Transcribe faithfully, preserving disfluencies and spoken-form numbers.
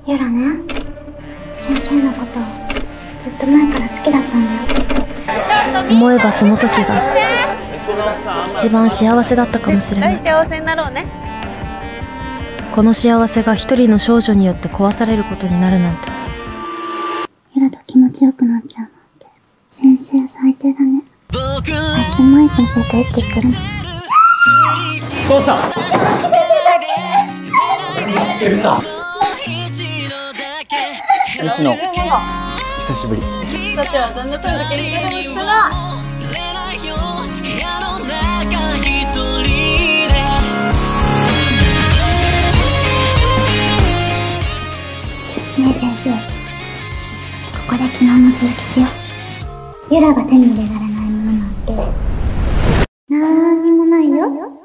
ユラね、先生のことずっと前から好きだったんだよ。 思えばその時が一番幸せだったかもしれない。 幸せになろうね。 この幸せが一人の少女によって壊されることになるなんて。 ユラと気持ちよくなっちゃうなんて先生最低だね。最近舞先生とエッチしてるの。 どうした？西野、久しぶり。 さては旦那さんと元気が出ましたが。 ねえ先生、ここで昨日の続きしよう。ユラが手に入れられないものなんてなーにもないよ。